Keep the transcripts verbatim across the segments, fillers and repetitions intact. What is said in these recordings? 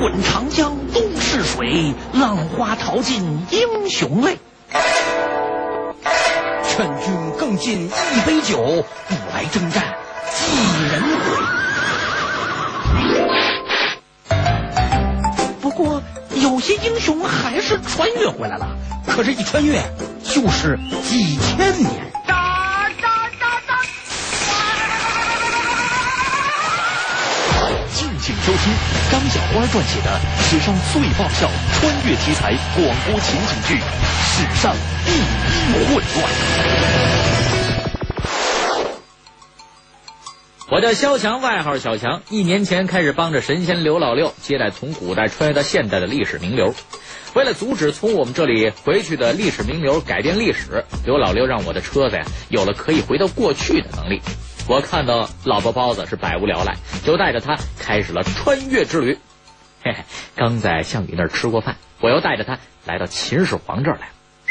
滚长江东逝水，浪花淘尽英雄泪。劝君更尽一杯酒，不来征战几人归。不过有些英雄还是穿越回来了，可这一穿越就是几千年。敬请收听张小花撰写的史上最爆笑穿越题材广播情景剧《史上第一混乱》。 我叫萧强，外号小强。一年前开始帮着神仙刘老六接待从古代穿越到现代的历史名流。为了阻止从我们这里回去的历史名流改变历史，刘老六让我的车子呀有了可以回到过去的能力。我看到老婆包子是百无聊赖，就带着他开始了穿越之旅。嘿嘿，刚在项羽那儿吃过饭，我又带着他来到秦始皇这儿来。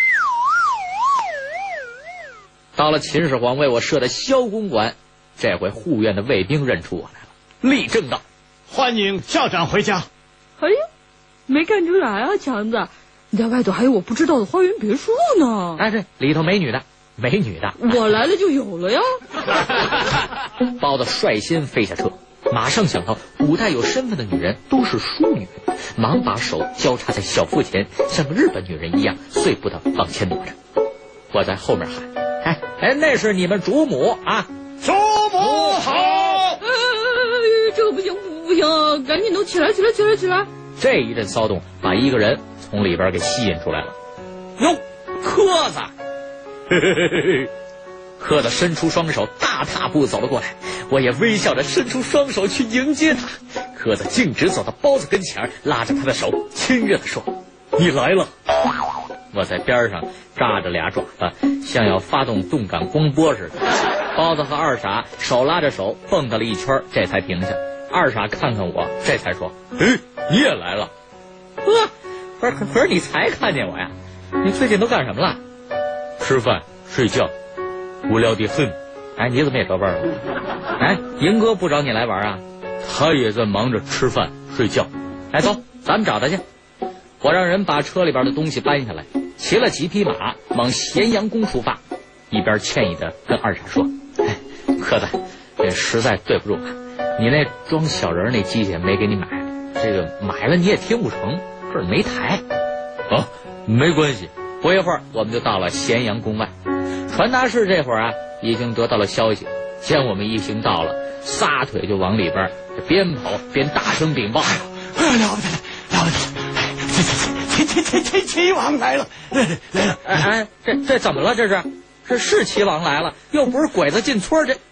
到了秦始皇为我设的萧公馆，这回护院的卫兵认出我来了，立正道：“ 欢迎校长回家。” 哎呀，没看出来啊，强子，你在外头还有我不知道的花园别墅呢。 哎，这里头没女的，没女的， 我来了就有了呀。 包子率先飞下车，马上想到古代有身份的女人都是淑女，忙把手交叉在小腹前，像个日本女人一样碎步的往前挪着。我在后面喊：“哎哎，那是你们主母啊！” 主母好！ 哎，这个不行不行，赶紧都起来起来起来起来！ 这一阵骚动把一个人从里边给吸引出来了。哟，柯子！嘿嘿嘿嘿，柯子伸出双手，大踏步走了过来。我也微笑着伸出双手去迎接他。柯子径直走到包子跟前，拉着他的手，亲热地说：“你来了。”我在边上扎着俩爪子，像要发动动感光波似的。包子和二傻手拉着手蹦跶了一圈，这才停下。二傻看看我，这才说：“哎，你也来了。”呵，不是，可是你才看见我呀？你最近都干什么了？吃饭睡觉，无聊得很。哎，你怎么也这味儿了？哎，银哥不找你来玩啊？他也在忙着吃饭睡觉。哎，走，咱们找他去。我让人把车里边的东西搬下来，骑了几匹马往咸阳宫出发，一边歉意的跟二傻说：“哎，柯子，这实在对不住啊，你那装小人那机器没给你买，这个买了你也听不成，这儿没台。”哦，没关系。不一会儿我们就到了咸阳宫外，传达室这会儿啊已经得到了消息，见我们一行到了，撒腿就往里边边跑边大声禀报：“ 哎呦，了不得了，了不得了！齐齐齐齐齐王来了，来了来了！ 哎哎，这这怎么了？这是这是齐王来了，又不是鬼子进村这。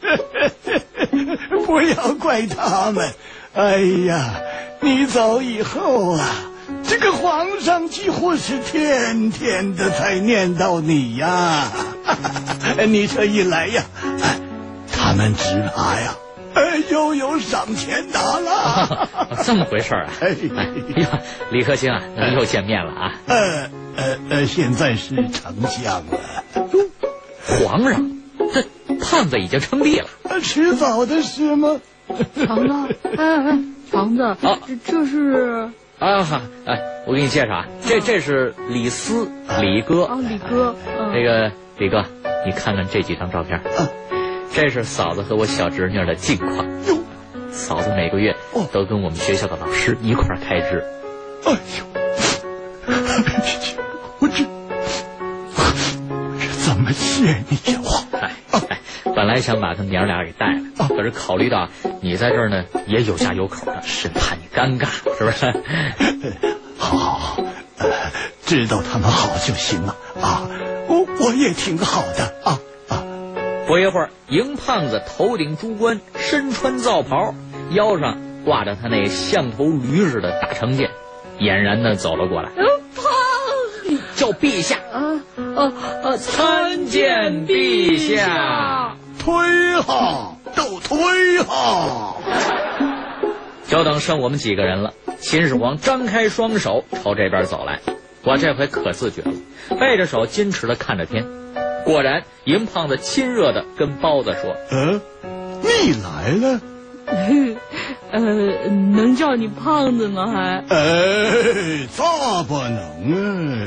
不要怪他们。哎呀，你走以后啊，这个皇上几乎是天天的才念叨你呀。你这一来呀，他们只怕呀，又有赏钱拿了。 啊、这么回事啊？哎呀，李克卿啊，又见面了啊。 呃呃呃，现在是丞相了。 皇上，这胖子已经称帝了， 迟早的事吗？ 强子，哎哎，强子，啊、这这是啊哈，哎，我给你介绍啊，这这是李斯，李哥。 啊，李哥， 嗯、那个李哥，你看看这几张照片，啊、这是嫂子和我小侄女的近况。嫂子每个月都跟我们学校的老师一块儿开支。 哎呦，我这这怎么谢你呀？ 哎哎，本来想把他娘俩给带来，可是考虑到你在这儿呢，也有家有口的，是怕你尴尬，是不是？ 好好好，呃，知道他们好就行了啊。我我也挺好的啊啊。 不一会儿，赢胖子头顶珠冠，身穿皂袍，腰上挂着他那像头驴似的大长剑，俨然的走了过来。 嗯，胖， 叫陛下啊啊啊！ 参见陛下， 推哈，都推哈。 就等剩我们几个人了。秦始皇张开双手朝这边走来，我这回可自觉了，背着手矜持的看着天。果然，银胖子亲热的跟包子说：“ 嗯，你来了。” 呃，能叫你胖子吗？还？ 哎，咋不能啊？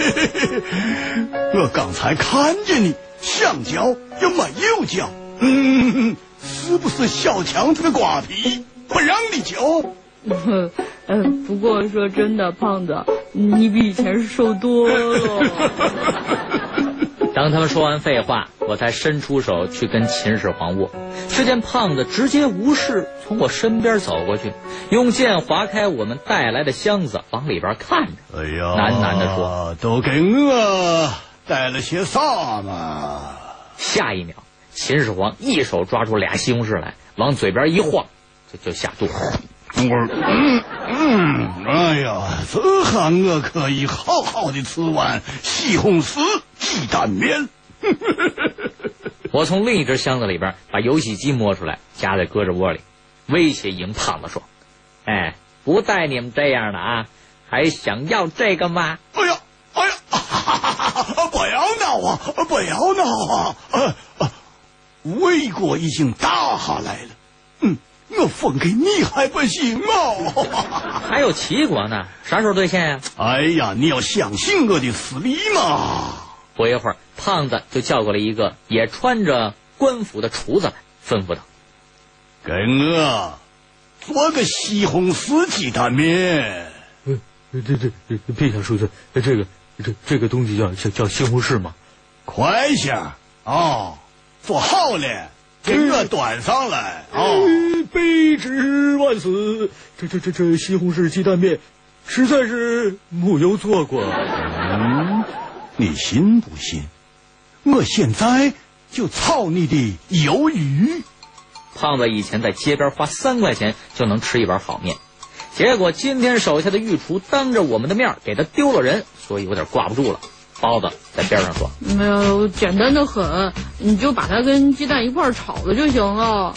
我刚才看见你想叫又没有叫，嗯，是不是小强这个瓜皮不让你叫？ 呃，不过说真的，胖子，你比以前瘦多了。 当他们说完废话，我才伸出手去跟秦始皇握，只见胖子直接无视，从我身边走过去，用剑划开我们带来的箱子，往里边看着。 哎呀， 喃喃地说：“ 都给我带了些啥嘛？” 下一秒，秦始皇一手抓出俩西红柿来，往嘴边一晃，就就下肚。 我嗯嗯，哎呀，这下我可以好好的吃碗西红柿鸡蛋面。 我从另一只箱子里边把游戏机摸出来，夹在胳肢窝里，威胁赢胖子说：“哎，不带你们这样的啊，还想要这个吗？” 哎呀，哎呀，啊、不要闹啊，不要闹啊！啊啊，魏国已经打下来了，嗯。我分给你还不行吗？ 还有齐国呢，啥时候兑现呀、 啊？哎呀，你要相信我的实力嘛！ 不一会儿，胖子就叫过来一个也穿着官服的厨子来，吩咐道：“ 给我做个西红柿鸡蛋面。” 嗯，这这这，陛下说的这个这这个东西叫叫叫西红柿吗？ 快些啊、哦！做好了。给我端上来啊！ 卑职万死！这这这这西红柿鸡蛋面，实在是没有做过。 嗯，你信不信？我现在就炒你的鱿鱼。 胖子以前在街边花三块钱就能吃一碗好面，结果今天手下的御厨当着我们的面给他丢了人，所以有点挂不住了。包子在边上说：“ 没有，简单的很，你就把它跟鸡蛋一块炒了就行了。”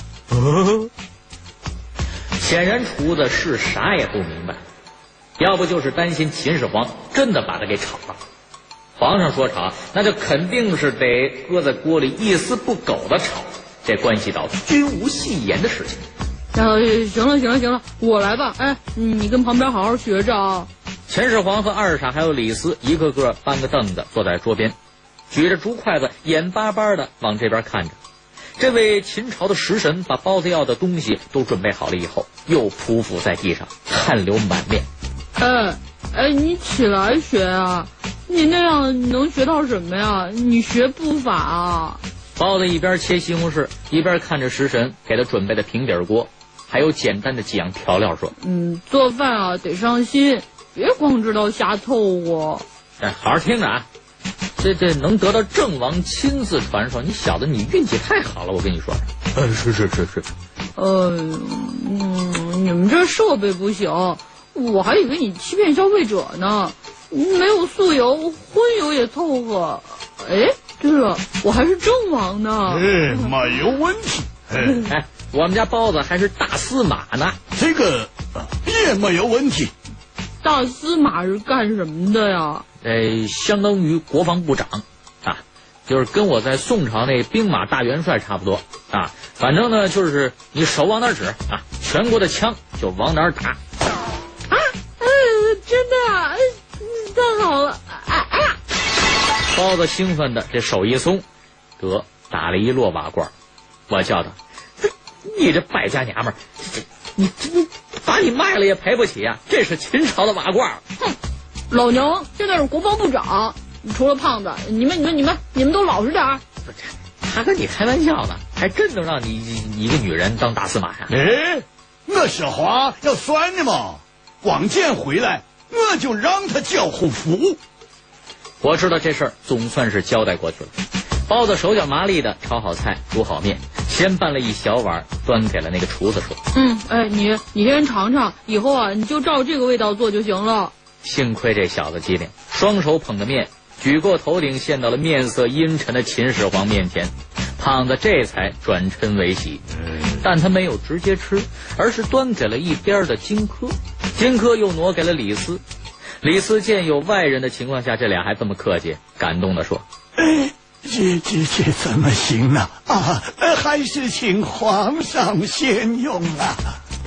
显然厨子是啥也不明白，要不就是担心秦始皇真的把它给炒了。皇上说炒，那就肯定是得搁在锅里一丝不苟的炒，这关系到君无戏言的事情。 呃，行了行了行了，我来吧。哎，你跟旁边好好学着啊。 秦始皇和二傻还有李斯一个个搬个凳子坐在桌边，举着竹筷子眼巴巴的往这边看着。这位秦朝的食神把包子要的东西都准备好了以后，又匍匐在地上，汗流满面。 哎哎，你起来学啊！你那样能学到什么呀？你学步法啊！ 包子一边切西红柿，一边看着食神给他准备的平底锅，还有简单的几样调料，说：“ 嗯，做饭啊得上心。别光知道瞎凑合。” 哎，好好听着啊！这这能得到郑王亲自传授，你小子你运气太好了，我跟你说。 嗯，是是是是。 呃，嗯，你们这设备不行，我还以为你欺骗消费者呢。没有素油，荤油也凑合。哎，对了，我还是郑王呢。 哎，没有问题。 哎，我们家包子还是大司马呢。 这个也没有问题。 大司马是干什么的呀？ 呃，相当于国防部长啊，就是跟我在宋朝那兵马大元帅差不多啊。反正呢，就是你手往哪指啊，全国的枪就往哪打。 啊，呃，真的啊，太好了！哎哎呀！ 包子兴奋的这手一松，得打了一落瓦罐。我叫他：“你这败家娘们儿，这你你把你卖了也赔不起啊！这是秦朝的瓦罐。” 哼，老娘现在是国防部长，除了胖子，你们你们你们你们都老实点儿。 他跟你开玩笑呢，还真能让你一个女人当大司马呀？ 哎，我说话要算的嘛，光见回来我就让他交后服。 我知道这事儿总算是交代过去了。包子手脚麻利的炒好菜，煮好面，先拌了一小碗，端给了那个厨子说：“ 嗯，哎，你你先尝尝，以后啊你就照这个味道做就行了。” 幸亏这小子机灵，双手捧着面，举过头顶，献到了面色阴沉的秦始皇面前。胖子这才转嗔为喜，但他没有直接吃，而是端给了一边的荆轲，荆轲又挪给了李斯。李斯见有外人的情况下，这俩还这么客气，感动地说：“ 哎，这这这怎么行呢？啊，还是请皇上先用啊！”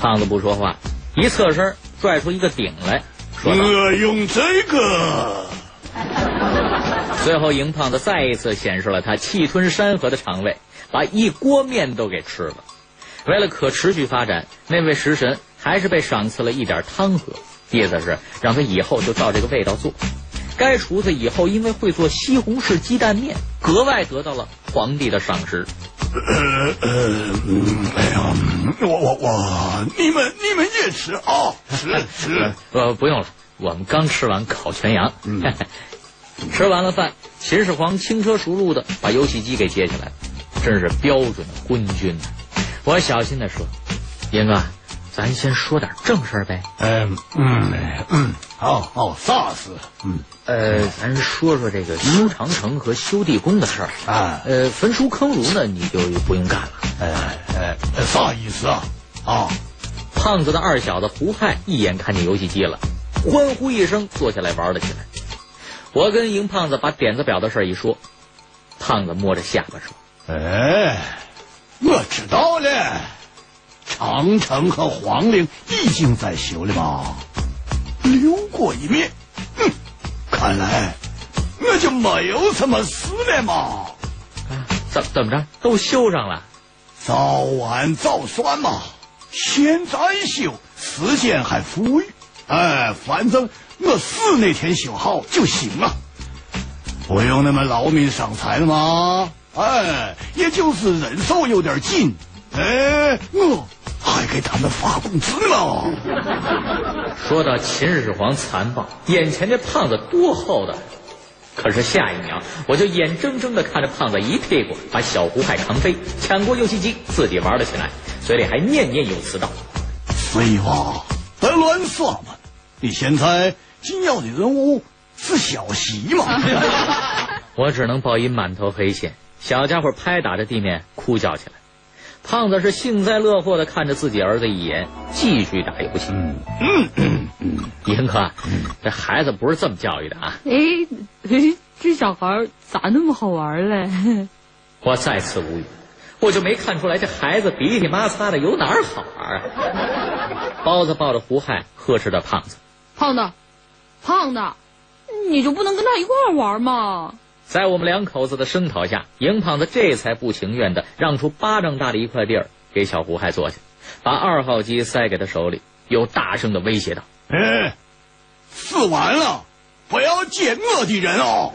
胖子不说话，一侧身拽出一个鼎来，说道：“ 我用这个。” 最后，赢胖子再一次显示了他气吞山河的肠胃，把一锅面都给吃了。为了可持续发展，那位食神还是被赏赐了一点汤喝，意思是让他以后就照这个味道做。该厨子以后因为会做西红柿鸡蛋面，格外得到了皇帝的赏识。 呃呃，哎呀，我我我，你们你们也吃啊，吃吃。 呃，不用了，我们刚吃完烤全羊。嗯、吃完了饭，秦始皇轻车熟路的把游戏机给接起来了，真是标准的昏君呐。我小心的说：“英哥，咱先说点正事儿呗。” 嗯嗯嗯，好好，啥事？嗯。 呃，咱说说这个修长城和修地宫的事儿啊。 呃，焚书坑儒呢，你就不用干了。 哎哎，啥意思啊？啊！ 胖子的二小子胡亥一眼看见游戏机了，欢呼一声，坐下来玩了起来。我跟赢胖子把点子表的事一说，胖子摸着下巴说：“ 哎，我知道了，长城和皇陵已经在修了吧？留过一面。嗯。”看来那就没有什么事了嘛。 啊，怎怎么着都修上了？ 早晚早算嘛。现在修，时间还富裕。哎，反正我死那天修好就行了，不用那么劳民伤财了嘛。哎，也就是人手有点紧。哎，我还给他们发工资呢。 说到秦始皇残暴，眼前这胖子多厚道。可是下一秒，我就眼睁睁地看着胖子一屁股把小胡亥扛飞，抢过游戏机，自己玩了起来，嘴里还念念有词道：“ 废话，别乱说嘛！你现在紧要的任务是小席嘛。” 我只能报以满头黑线，小家伙拍打着地面哭叫起来。胖子是幸灾乐祸地看着自己儿子一眼，继续打游戏。嗯嗯嗯嗯，英哥，嗯、这孩子不是这么教育的啊！ 哎哎，这小孩咋那么好玩嘞？ 我再次无语，我就没看出来这孩子鼻涕麻擦的有哪儿好玩啊！包子抱着胡亥呵斥着胖子：“ 胖子，胖子，你就不能跟他一块儿玩吗？” 在我们两口子的声讨下，赢胖子这才不情愿地让出巴掌大的一块地儿给小胡亥坐下，把二号机塞给他手里，又大声地威胁道：“ 哎，死完了，不要见我的人哦！”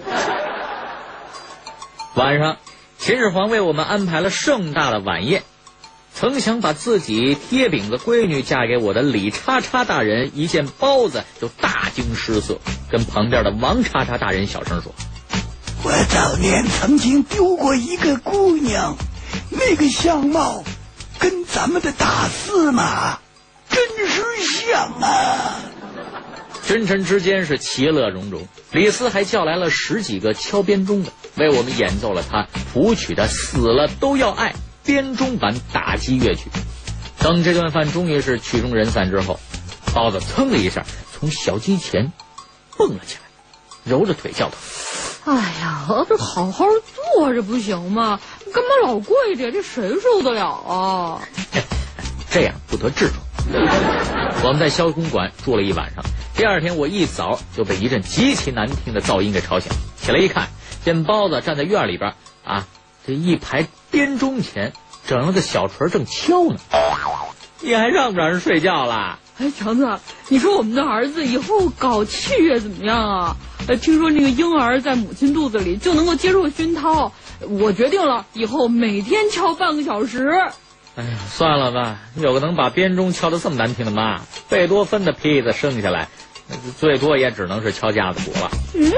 晚上，秦始皇为我们安排了盛大的晚宴，曾想把自己贴饼子闺女嫁给我的李叉叉大人一见包子就大惊失色，跟旁边的王叉叉大人小声说：“ 我早年曾经丢过一个姑娘，那个相貌跟咱们的大司马真是像啊。” 君臣之间是其乐融融，李斯还叫来了十几个敲编钟的，为我们演奏了他谱曲的死了都要爱编钟版打击乐曲。等这顿饭终于是曲终人散之后，包子噌的一下从小鸡前蹦了起来，揉着腿叫道：“ 哎呀，这好好坐着不行吗？干嘛老跪着？这谁受得了啊？” 这样不得志冲。我们在萧公馆住了一晚上，第二天我一早就被一阵极其难听的噪音给吵醒，起来一看，见包子站在院里边啊，这一排编钟前整了个小锤正敲呢。你还让不让人睡觉啦？ 哎，强子，你说我们的儿子以后搞器乐怎么样啊？呃，听说那个婴儿在母亲肚子里就能够接受熏陶，我决定了，以后每天敲半个小时。 哎呀，算了吧，有个能把编钟敲得这么难听的妈，贝多芬的坯子生下来，最多也只能是敲架子鼓了。 嗯，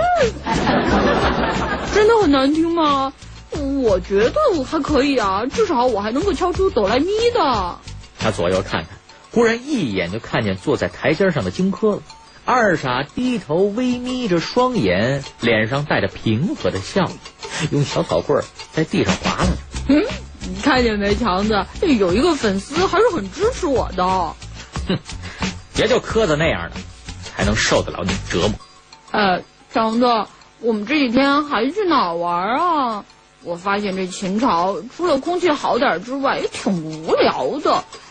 真的很难听吗？我觉得我还可以啊，至少我还能够敲出哆来咪的。 他左右看看，忽然一眼就看见坐在台阶上的荆轲了。二傻低头微眯着双眼，脸上带着平和的笑意，用小草棍在地上划拉着。 嗯，你看见没，强子，有一个粉丝还是很支持我的。 哼，也就轲子那样的才能受得了你折磨。 呃，强子，我们这几天还去哪儿玩啊？我发现这秦朝除了空气好点之外，也挺无聊的。哎，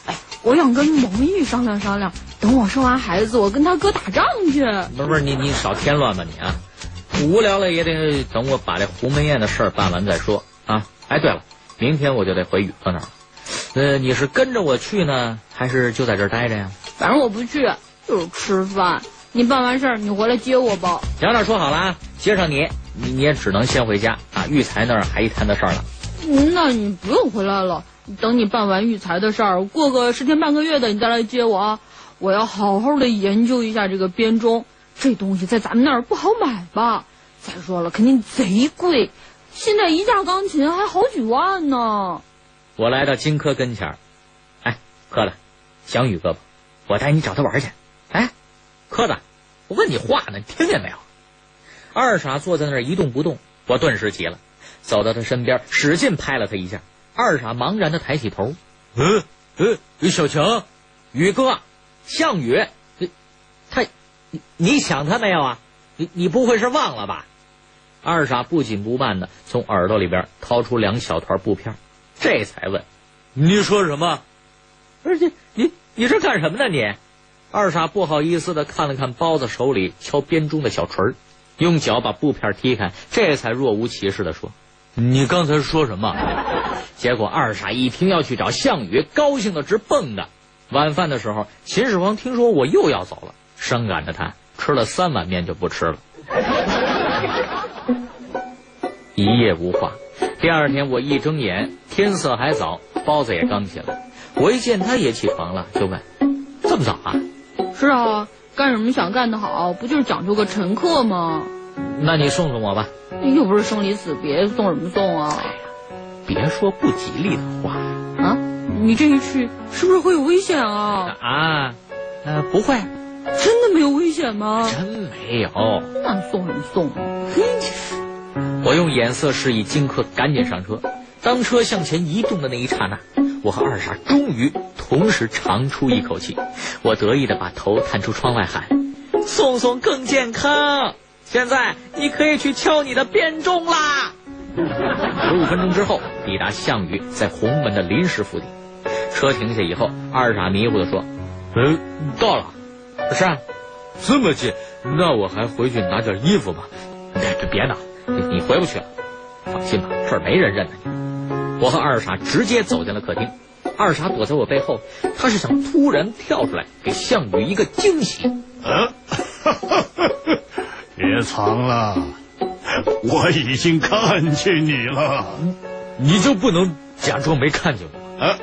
我想跟蒙毅商量商量，等我生完孩子，我跟他哥打仗去。 不是不是，你你少添乱吧你啊！无聊了也得等我把这鸿门宴的事儿办完再说啊！哎，对了，明天我就得回宇哥那儿了。呃，你是跟着我去呢，还是就在这儿待着呀？ 反正我不去，就是吃饭。你办完事儿，你回来接我吧。 两点说好了啊，接上你，你你也只能先回家啊。育才那儿还一摊子事儿呢。 嗯，那你不用回来了，等你办完育才的事儿，过个十天半个月的，你再来接我啊。我要好好的研究一下这个编钟，这东西在咱们那儿不好买吧？再说了，肯定贼贵，现在一架钢琴还好几万呢。 我来到荆轲跟前儿，哎，轲子，想宇哥吧，我带你找他玩去。哎，轲子，我问你话呢，你听见没有？二傻坐在那儿一动不动，我顿时急了，走到他身边，使劲拍了他一下。二傻茫然的抬起头， 嗯嗯，小强， 宇哥，项羽，他，你你想他没有啊？你你不会是忘了吧？二傻不紧不慢的从耳朵里边掏出两小团布片，这才问：“ 你说什么？ 不是你你你这干什么呢你？”二傻不好意思的看了看包子手里敲编钟的小锤，用脚把布片踢开，这才若无其事的说：“ 你刚才说什么？” 结果二傻一听要去找项羽，高兴的直蹦跶。晚饭的时候，秦始皇听说我又要走了，生赶着他吃了三碗面就不吃了。一夜无话。第二天我一睁眼，天色还早，包子也刚起来。我一见他也起床了，就问：“这么早啊？”“ 是啊，干什么想干得好，不就是讲究个晨课吗？”“ 那你送送我吧。”“ 又不是生离死别，送什么送啊？”“ 别说不吉利的话啊！你这一去是不是会有危险啊？”“ 啊，呃，不会。”“ 真的没有危险吗？”“ 真没有。”“ 那你送什么送啊？”“ 嘿。”我用眼色示意荆轲赶紧上车。当车向前移动的那一刹那，我和二傻终于同时长出一口气。我得意地把头探出窗外喊：“送送更健康！现在你可以去敲你的编钟啦！”十五分钟之后，抵达项羽在鸿门的临时府邸。车停下以后，二傻迷糊地说：“ 嗯，到了。”“ 是啊， 这么近，那我还回去拿件衣服吧。”“ 别别闹，你你回不去了。放心吧，这儿没人认得你。”我和二傻直接走进了客厅，二傻躲在我背后，他是想突然跳出来给项羽一个惊喜。 啊，别藏了，我已经看见你了。 你就不能假装没看见我？ 啊，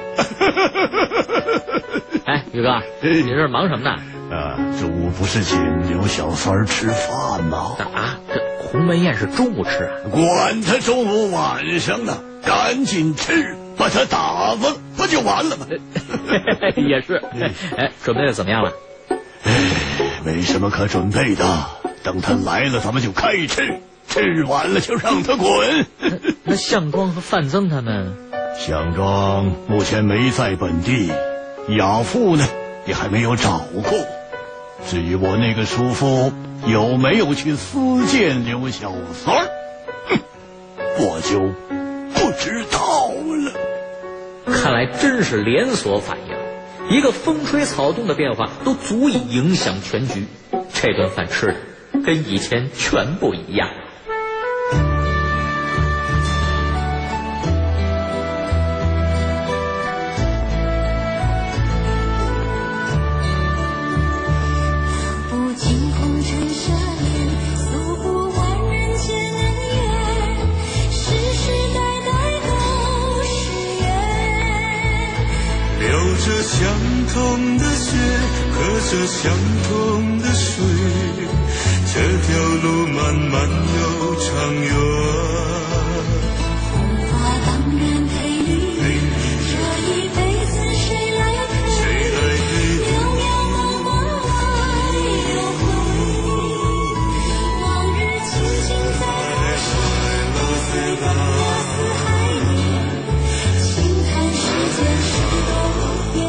哎，宇哥，你这是忙什么呢？ 啊，中午不是请刘小三吃饭吗？ 啊，这鸿门宴是中午吃啊？ 管他中午晚上呢，赶紧吃，把他打发不就完了吗？ 也是。哎，准备的怎么样了？ 哎，没什么可准备的，等他来了咱们就开吃，吃完了就让他滚。 那项庄和范增他们？ 项庄目前没在本地，亚父呢也还没有找过。至于我那个叔父有没有去私见刘小三儿，哼，我就不知道了。 看来真是连锁反应，一个风吹草动的变化都足以影响全局。这顿饭吃的跟以前全不一样。 相同的血，喝着相同的水，这条路漫漫又长远。红花当然配绿，这一辈子谁来陪？谁来陪？渺渺茫茫来又回，往日情景在浮生，似灯火似海里，轻叹世间事多。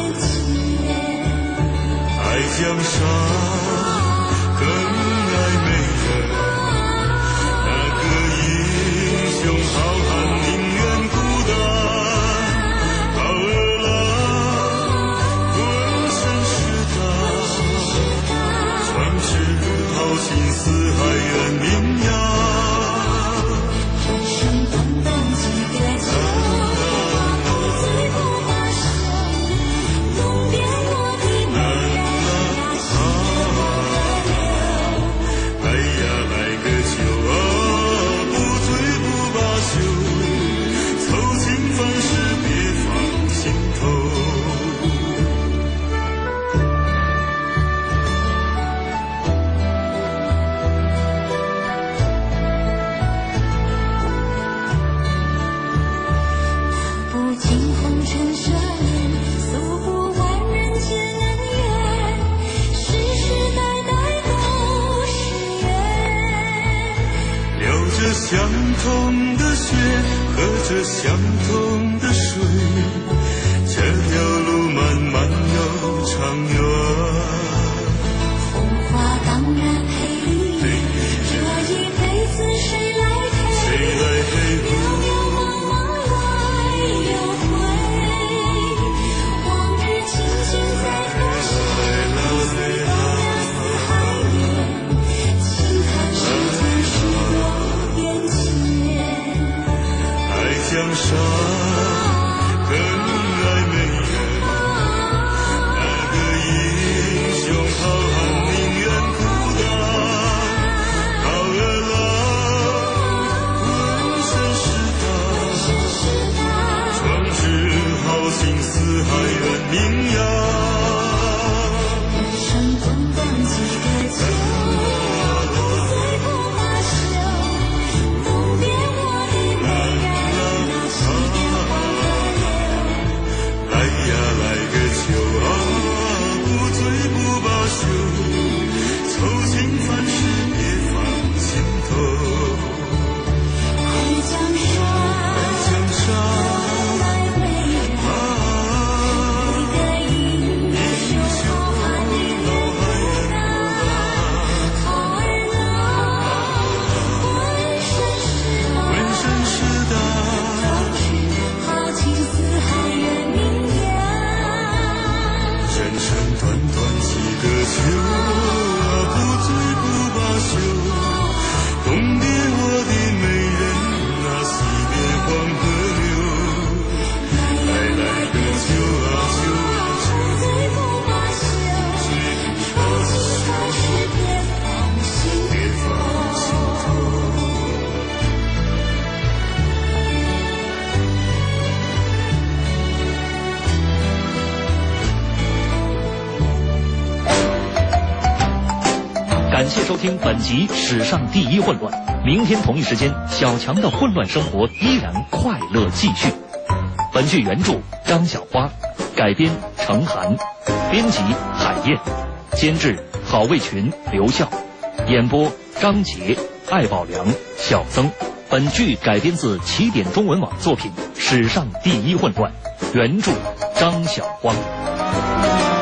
爱江山更爱美人，那个英雄好汉宁愿孤单，好儿郎不成神，诉不完人间恩怨，世世代代都是缘。 流着相同的血，喝着相同的水，这条路漫漫又长远。 红花当然配你，这一辈子谁来陪？ 谁来陪渺渺茫茫来又回，往日情景在何时？思光亮似海面，轻看世间事过眼前。 爱江山更爱美人，那个英雄好汉宁愿孤单。好儿郎浑身是胆，壮志豪情四海远名扬。 人生短短几个秋，不醉不罢休。东边我的美人，那西边黄河流。 来呀来个秋啊，不醉不罢休，愁情烦事别放心头。 爱江山， 江山来美人，那个英雄好汉宁愿孤单。好儿郎浑身是胆， 浑身是胆， 壮志豪情四海远名扬。 人生短短几个秋啊，不醉不罢休。东边我的美人，那西边黄河流。来来个秋啊秋啊秋， 不醉不罢休，愁情烦事别放心别放心头。 感谢收听本集《史上第一混乱》，明天同一时间，小强的混乱生活依然快乐继续。本剧原著张小花，改编程涵，编辑海燕，监制郝卫群、刘笑，演播张杰、艾宝良、小曾。本剧改编自起点中文网作品《史上第一混乱》，原著张小花。